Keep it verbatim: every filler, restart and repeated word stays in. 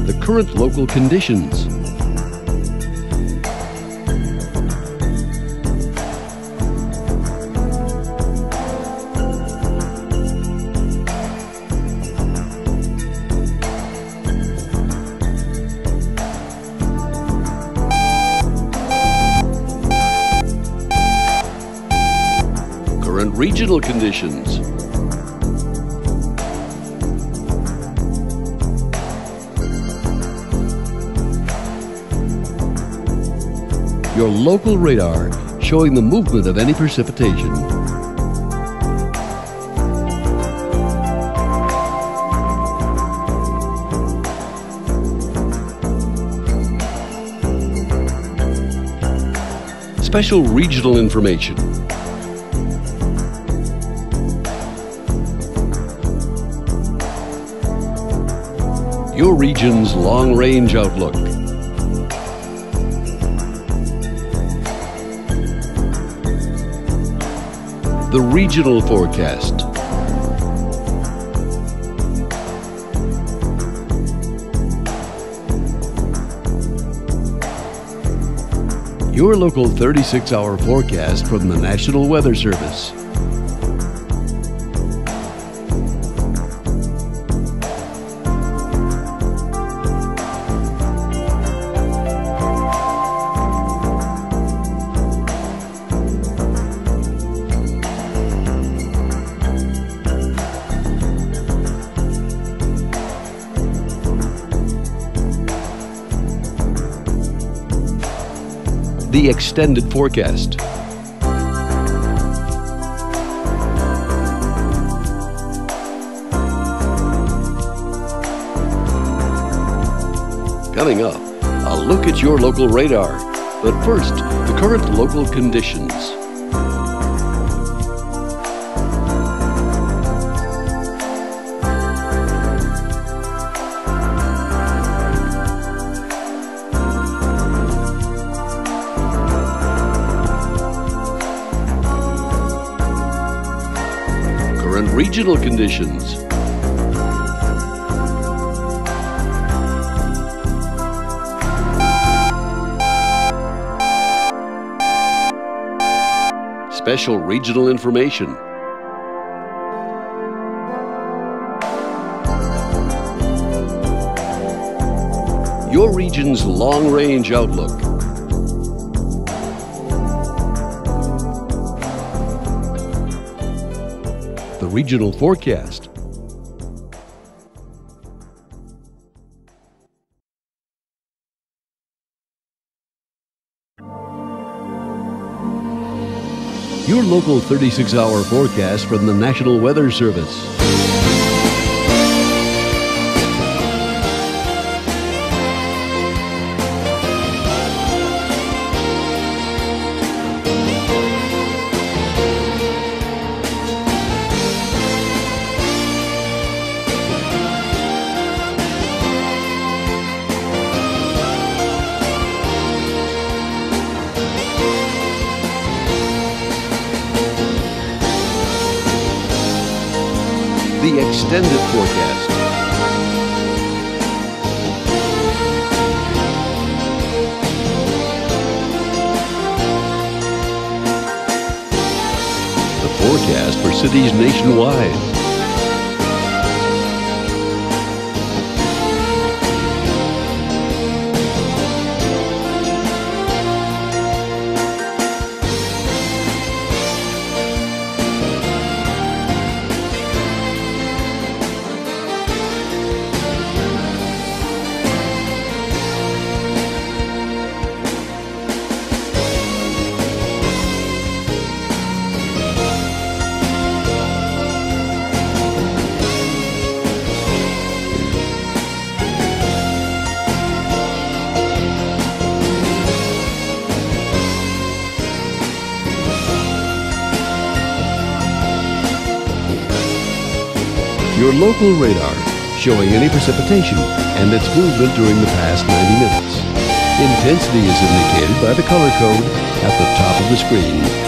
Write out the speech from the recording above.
the current local conditions. Current regional conditions. Your local radar showing the movement of any precipitation. Special regional information. Your region's long-range outlook. The regional forecast. Your local thirty-six hour forecast from the National Weather Service. The extended forecast. Coming up, a look at your local radar. But first, the current local conditions. Current regional conditions. Special regional information. Your region's long-range outlook. The regional forecast. Your local thirty-six hour forecast from the National Weather Service. The extended forecast. The forecast for cities nationwide. Your local radar showing any precipitation and its movement during the past ninety minutes. Intensity is indicated by the color code at the top of the screen.